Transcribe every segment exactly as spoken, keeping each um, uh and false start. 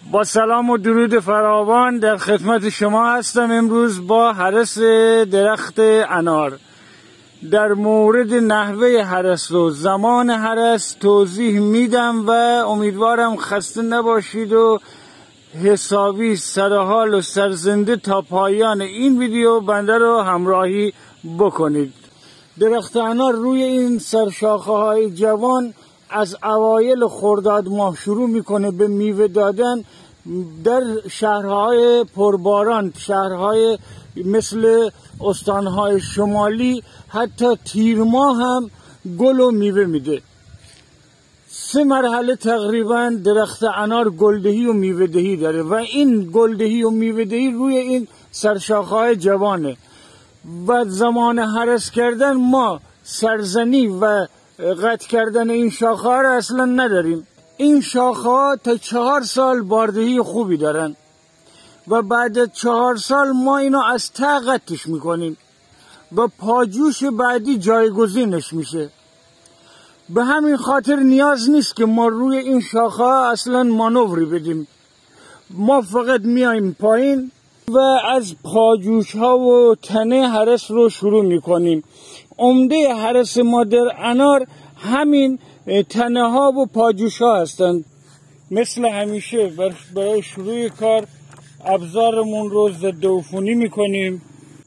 با سلام و درود فراوان در خدمت شما هستم. امروز با هرس درخت انار در مورد نحوه هرس و زمان هرس توضیح میدم و امیدوارم خسته نباشید و حسابی سرحال و سرزنده تا پایان این ویدیو بنده رو همراهی بکنید. درخت انار روی این سرشاخه های جوان از اوایل خرداد ماه شروع میکنه به میوه دادن. در شهرهای پرباران، شهرهای مثل استانهای شمالی، حتی تیر ماه هم گل و میوه میده. سه مرحله تقریبا درخت انار گلدهی و میوه دهی داره و این گلدهی و میوه دهی روی این سرشاخه های جوانه و زمان هرس کردن ما سرزنی و قطع کردن این شاخه ها را اصلا نداریم. این شاخه ها تا چهار سال باردهی خوبی دارن و بعد از چهار سال ما اینو از ته قطعش میکنیم و پاجوش بعدی جایگزینش میشه. به همین خاطر نیاز نیست که ما روی این شاخه ها اصلا مانوری بدیم. ما فقط میایم پایین و از پاجوش ها و تنه هرس رو شروع میکنیم. عمده هرس ما در انار همین تنه ها و پاجوش ها هستند. مثل همیشه برای شروع کار ابزارمون رو ضد عفونی میکنیم.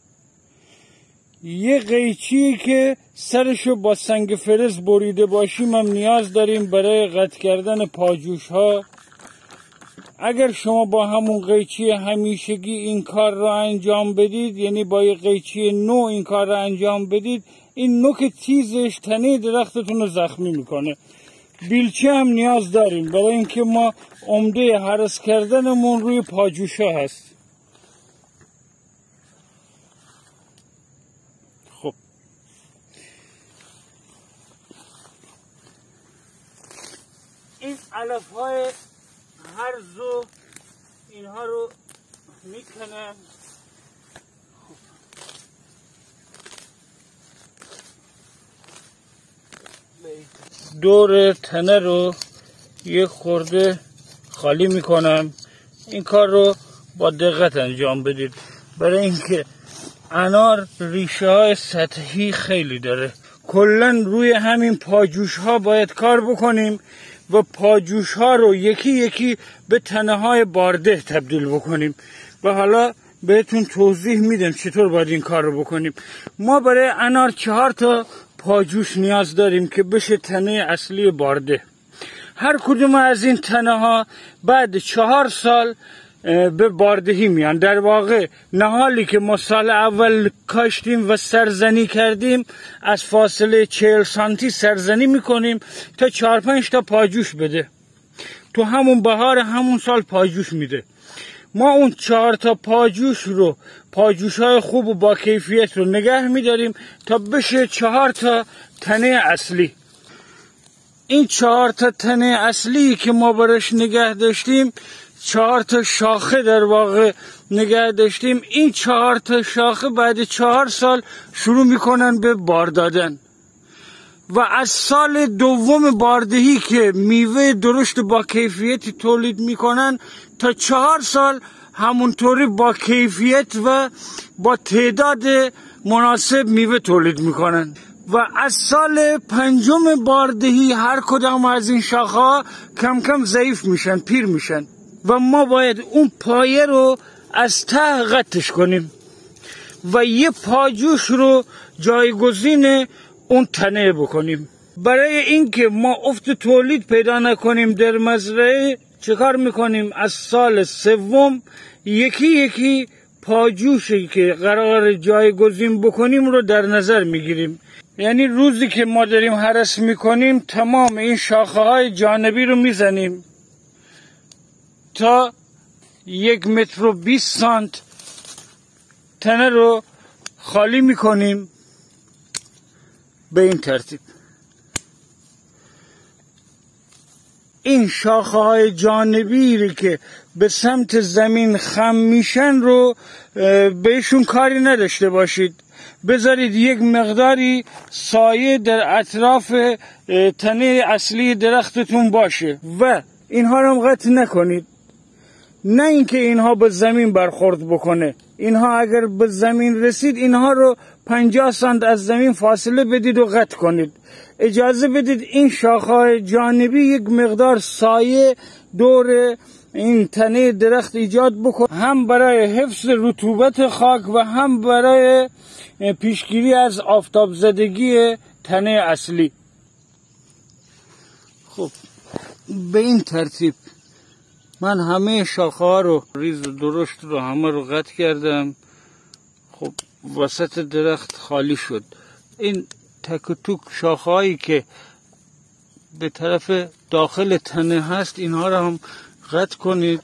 یه قیچی که سرشو با سنگ فرز بریده باشیم هم نیاز داریم برای قطع کردن پاجوش ها. اگر شما با همون قیچی همیشگی این کار را انجام بدید، یعنی با یه قیچی نو این کار را انجام بدید، این نوک تیزش تنه درختتون رو زخمی میکنه. بیلچه هم نیاز داریم برای اینکه ما عمده هرس کردنمون روی پاجوشا هست. خب این علف های هرز و اینها رو میکنم. دور تنه رو یه خورده خالی میکنم. این کار رو با دقت انجام بدید برای اینکه انار ریشه های سطحی خیلی داره. کلن روی همین پاجوش ها باید کار بکنیم و پاجوش ها رو یکی یکی به تنه های بارده تبدیل بکنیم و حالا بهتون توضیح میدم چطور باید این کار رو بکنیم. ما برای انار چهار تا پاجوش نیاز داریم که بشه تنه اصلی بارده. هر کدوم از این تنه ها بعد چهار سال به باردهی میان. در واقع نهالی که ما سال اول کاشتیم و سرزنی کردیم از فاصله چهل سانتی سرزنی میکنیم تا چهار پنج تا پاجوش بده. تو همون بهار همون سال پاجوش میده. ما اون چهار تا پاجوش رو، پاجوش های خوب و با کیفیت رو نگه میداریم تا بشه چهار تا تنه اصلی. این چهار تا تنه اصلی که ما برش نگه داشتیم، چهار تا شاخه در واقع نگه داشتیم، این چهار تا شاخه بعد چهار سال شروع میکنن به بار دادن و از سال دوم باردهی که میوه درشت با کیفیتی تولید میکنن تا چهار سال همونطوری با کیفیت و با تعداد مناسب میوه تولید میکنن و از سال پنجم باردهی هر کدام از این شاخه ها کم کم ضعیف میشن، پیر میشن و ما باید اون پایه رو از ته قطعش کنیم و یه پاجوش رو جایگزین اون تنه بکنیم. برای اینکه ما افت تولید پیدا نکنیم در مزرعه چه کار میکنیم؟ از سال سوم یکی یکی پاجوشی که قرار جایگزین بکنیم رو در نظر میگیریم. یعنی روزی که ما داریم هرس میکنیم تمام این شاخه های جانبی رو میزنیم تا یک متر و بیست سانت تنه رو خالی میکنیم به این ترتیب. این شاخه های جانبی که به سمت زمین خم میشن رو بهشون کاری نداشته باشید. بذارید یک مقداری سایه در اطراف تنه اصلی درختتون باشه و اینها رو هم قطع نکنید. نه اینکه اینها به زمین برخورد بکنه. اینها اگر به زمین رسید اینها رو پنجاه سانت از زمین فاصله بدید و قطع کنید. اجازه بدید این شاخه‌های جانبی یک مقدار سایه دور این تنه درخت ایجاد بکنه، هم برای حفظ رطوبت خاک و هم برای پیشگیری از آفتاب زدگی تنه اصلی. خب به این ترتیب من همه شاخه ها رو ریز و درشت رو همه رو قطع کردم. خب وسط درخت خالی شد. این تک و توک شاخه هایی که به طرف داخل تنه هست اینها رو هم قطع کنید.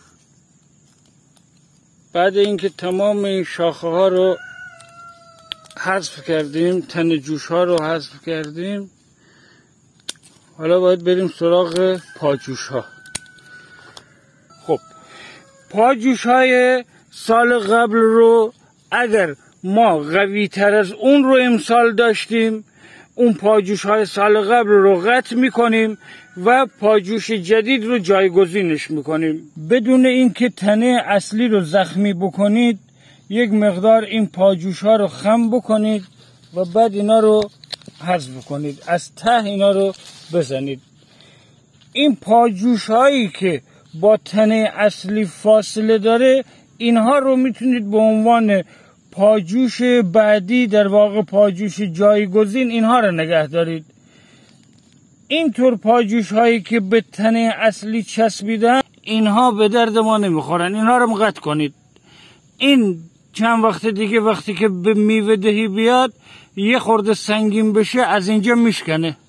بعد اینکه تمام این شاخه ها رو حذف کردیم، تنه جوش ها رو حذف کردیم، حالا باید بریم سراغ پاجوش ها. خب پاجوش های سال قبل رو اگر ما قوی تر از اون رو امسال داشتیم، اون پاجوش های سال قبل رو قطع میکنیم و پاجوش جدید رو جایگزینش میکنیم. بدون اینکه تنه اصلی رو زخمی بکنید یک مقدار این پاجوش ها رو خم بکنید و بعد اینا رو حذف کنید، از ته اینا رو بزنید. این پاجوش هایی که با تنه اصلی فاصله داره اینها رو میتونید به عنوان پاجوش بعدی، در واقع پاجوش جایگزین، اینها رو نگه دارید. اینطور پاجوش هایی که به تنه اصلی چسبیدن اینها به درد ما نمیخورن، اینها رو قطع کنید. این چند وقت دیگه وقتی که به میوه دهی بیاد یه خورده سنگین بشه از اینجا میشکنه.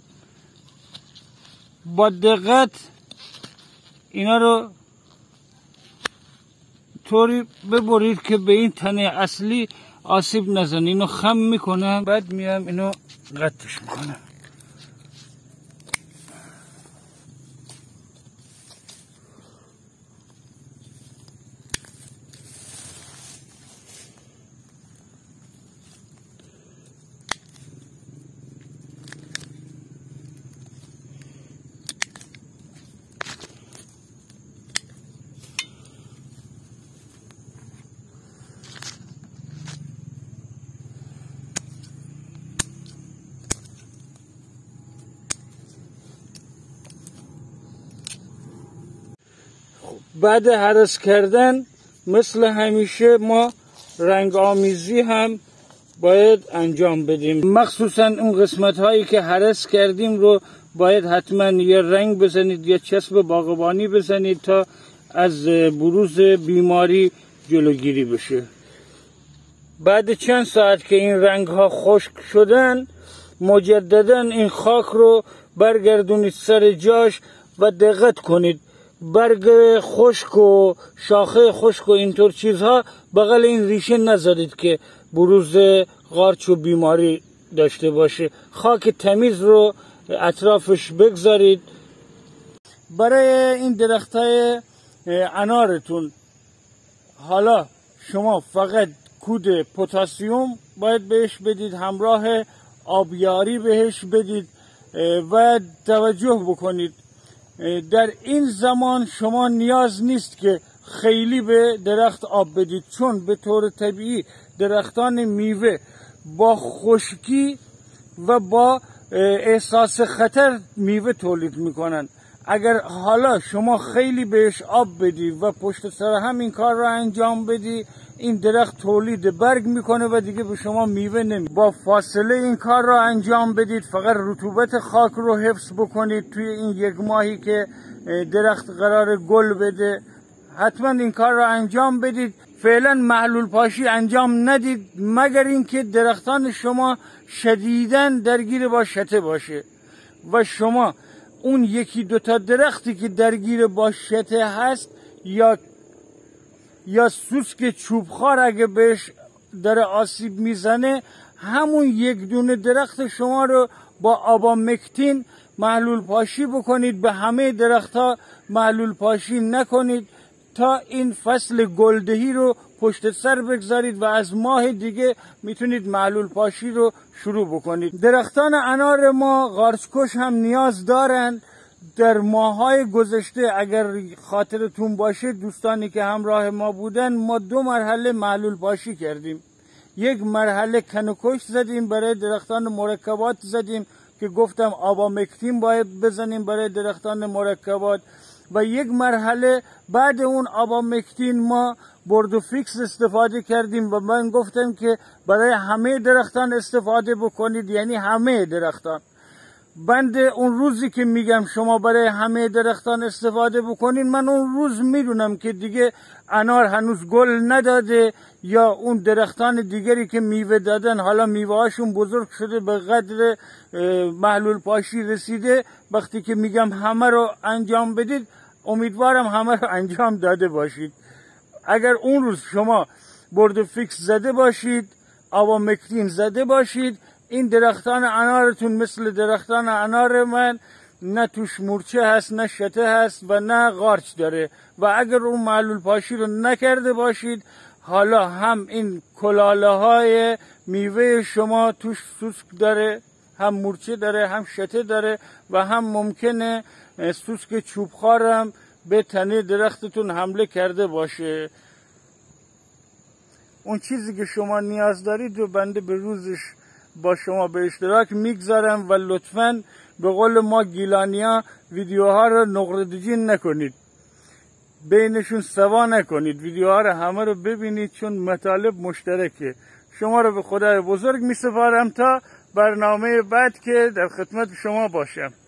با دقت اینا رو طوری ببرید که به این تنه اصلی آسیب نزنه. اینو خم میکنم، بعد میام اینو قطعش میکنم. بعد هرس کردن مثل همیشه ما رنگ آمیزی هم باید انجام بدیم. مخصوصا اون قسمت هایی که هرس کردیم رو باید حتما یا رنگ بزنید یا چسب باغبانی بزنید تا از بروز بیماری جلوگیری بشه. بعد چند ساعت که این رنگ ها خشک شدن مجددا این خاک رو برگردونید سر جاش و دقت کنید برگ خشک و شاخه خشک و اینطور چیزها بغل این ریشه نذارید که بروز قارچ و بیماری داشته باشه. خاک تمیز رو اطرافش بگذارید. برای این درخت های انارتون حالا شما فقط کود پتاسیم باید بهش بدید، همراه آبیاری بهش بدید و توجه بکنید در این زمان شما نیاز نیست که خیلی به درخت آب بدید، چون به طور طبیعی درختان میوه با خشکی و با احساس خطر میوه تولید میکنن. اگر حالا شما خیلی بهش آب بدی و پشت سر هم این کار را انجام بدی این درخت تولید برگ میکنه و دیگه به شما میوه نمی. با فاصله این کار را انجام بدید، فقط رطوبت خاک رو حفظ بکنید توی این یک ماهی که درخت قرار گل بده. حتما این کار را انجام بدید. فعلا محلول پاشی انجام ندید مگر اینکه درختان شما شدیداً درگیر با شته باشه و شما اون یکی دوتا درختی که درگیر با شته هست یا یا سوسک چوبخوار اگه بهش داره آسیب میزنه همون یک دونه درخت شما رو با آبامکتین محلول پاشی بکنید. به همه درختها محلول پاشی نکنید تا این فصل گلدهی رو پشت سر بگذارید و از ماه دیگه میتونید محلول پاشی رو شروع بکنید. درختان انار ما قارچکش هم نیاز دارند. در ماهای گذشته اگر خاطرتون باشه دوستانی که همراه ما بودن، ما دو مرحله معلول پاشی کردیم. یک مرحله کنکش زدیم برای درختان مرکبات زدیم که گفتم آبامکتین باید بزنیم برای درختان مرکبات، و یک مرحله بعد اون آبامکتین ما بوردوفیکس استفاده کردیم و من گفتم که برای همه درختان استفاده بکنید، یعنی همه درختان. بند اون روزی که میگم شما برای همه درختان استفاده بکنین، من اون روز میدونم که دیگه انار هنوز گل نداده یا اون درختان دیگری که میوه دادن حالا میوه هاشون بزرگ شده به قدر محلول پاشی رسیده. وقتی که میگم همه رو انجام بدید، امیدوارم همه رو انجام داده باشید. اگر اون روز شما بوردوفیکس زده باشید، آبامکتین زده باشید، این درختان انارتون مثل درختان انار من نه توش مورچه هست، نه شته هست و نه قارچ داره. و اگر اون معلول پاشی رو نکرده باشید، حالا هم این کلاله های میوه شما توش سوسک داره، هم مورچه داره، هم شته داره و هم ممکنه سوسک چوبخوار هم به تنه درختتون حمله کرده باشه. اون چیزی که شما نیاز دارید رو بنده به روزش با شما به اشتراک میگذارم و لطفاً به قول ما گیلانیا ویدیوها رو نقردجین نکنید، بینشون سوا نکنید، ویدیوها رو همه رو ببینید چون مطالب مشترکه. شما رو به خدای بزرگ می سپارم تا برنامه بعد که در خدمت شما باشم.